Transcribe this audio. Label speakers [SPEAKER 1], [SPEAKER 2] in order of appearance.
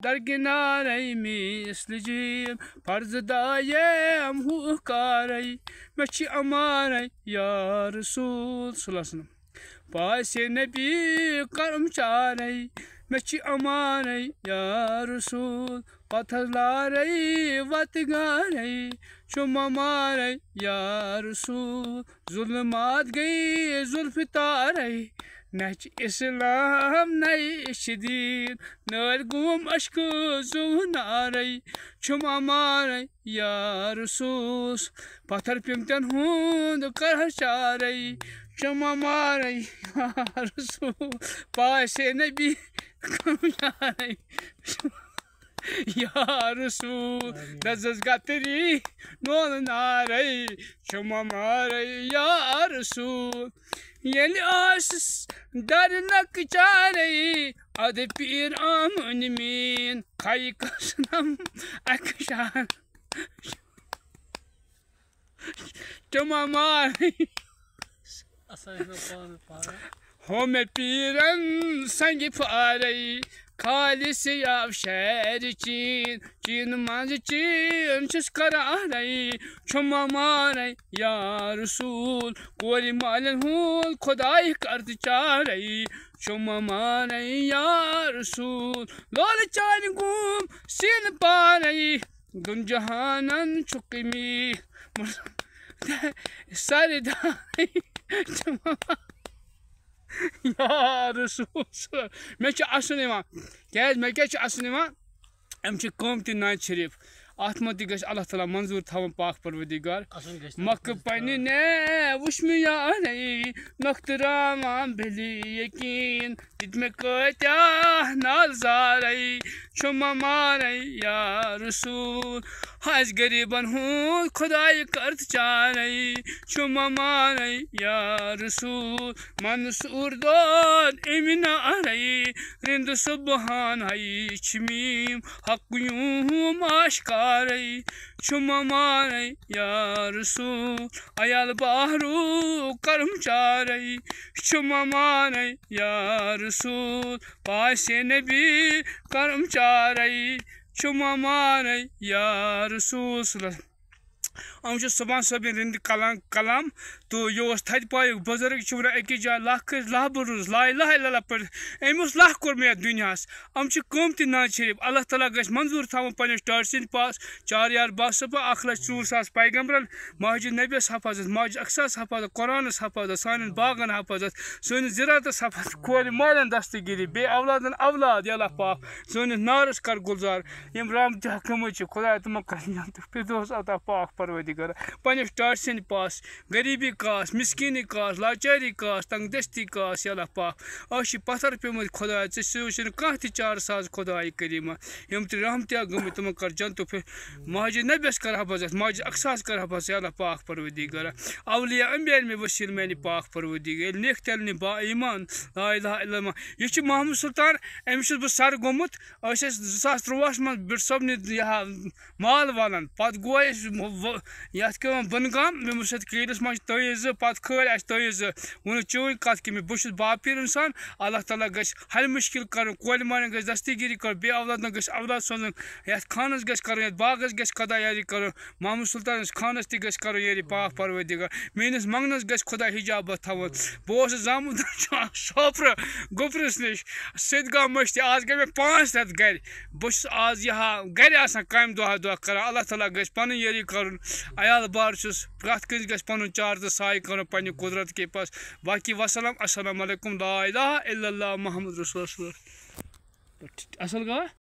[SPEAKER 1] درکنارے مثل جیم فرض دایم ہو کارے مچھ امارے یا رسول صلی اللہ علیہ وسلم پاس نبی کرم چارے مچھ امارے یا رسول پتھر لارے وت گارے چم مارے یا رسول ظلمات گئی زلف تارے نچ اسلام نئی دین نر گوم اشک زو نارے چم مارے یا رسول پتھر پیمتن ہند کر چارے چم مارے یا رسول پاس نبی یا رسول دزز گتری نول نارے چم مارے یا رسول یل آسس درنک چارے اد پیر آمن مین کھائی قسم اکشان چم مارے ہو میں پیرن سنگ پارے خالص یا شہر چین چین منز چین چس کرارے چم مارے یا رسول کور مالن ہوں خدائی کرد چارے چم مارے یا رسول لول چان گوم سین پارے دن جہانن چکمی سر دارے یا رسول میں اصل میں اصل ام قومتی ناز شریف ات من تہ گژھِ اللہ تعالیٰ منظور تھاون پاک پروردگار مکہ پنہ نے وچھ مےٚ یارے نۄختہٕ رامان بھلی یقین دِتۍ مےٚ کۭتیاہ نظارے چم مارے یا رسول آسہِ غریٖبن ہُنٛد خۄداے کرد چارے چم مارے یا رسول منصور دود امہِ نارے رِنٛدٕ صبحان ہائی چھِ میٖم حق یوٗم آشکارے چم مارے یا رسول عیال بہرو کرم چارے چم مارے یا رسول پاس نبی کرم چارے چم مارے یا رسول صلی اللہ ام صبح صبح رند کلام تو یہ تھد پائک بزرگ ونان اکس جائے لکھ لاہ بروز لا الہ الا اللہ پڑھ ام لاہ کور میں دنیا ام قومتی ناز شریف اللہ تعالیٰ گھس منظور تھاون پنس ٹاٹ سند پاس 4 یار باصفہ 1,04,000 پیغمبرن ماجد نبیس حفاظت ماجد اقصاس حفاظت قرآنس حفاظت سان باغن حفاظت سنس زراعتس حفاظت کور مالن دستگیری بے اولادن اولاد یا اللہ پاک سنس نارس کر گلزار یم رحمت حکمت خدا تم کر فردوس عطا پاک پروردگار پنس ٹاٹ سند پاس غریبی کاس مسکینی کاس لاچاری کاس تنگ دستی کاس یا اللہ پاک اش پتھر پیمت خدا ژے کھانا تہ چار ساز خدائے کریمہ یم تہ رحمتیا گمت تم کر جنتو ماجد نبیس کر حفاظت ماجد اقصاس کر حفاظت یا اللہ پاک پروردگار اولیاء انبیاء میں وسیل میانہ پاک پروردگار نیک تیل با ایمان لا الہ الا اللہ یہ محمد سلطان امس بہ سر گومت 2003 من بٹ صبن مال والان پتہ گو یت بنگام مے سات کیلس مجھ تیز پتہ کھل اس تیز ون چون کت کہ بہت باپیر انسان اللہ تعالیٰ گھس حل مشکل کر کول مالن گھس دستگیری کر بے اولاد گھس اولاد سوزن یت خانس گھس کر یت باغس گھس خدا یاری کر محمد سلطانس خانس تہ گھس کر یاری پاک پروردگار میانس منگنس گھس خدا حجابت تھاون بہت زامت شوپر گوپرس نش سدگاہ مشتہ آج گئی مے 5 رٮ۪تھ گھر بہس آج یہ گھر آسان کامہ دۄہ کر اللہ تعالیٰ گھس پن یاری کرن عیال بار چھس پرٛٮ۪تھ کٲنٛسہِ گژھِ پنُن چار تہٕ سایہِ کرُن پننہِ قدرت کے پاس باقی وسلام السلام علیکم لا الہ الا اللہ محمد رسول اللہ اصل گوٚوا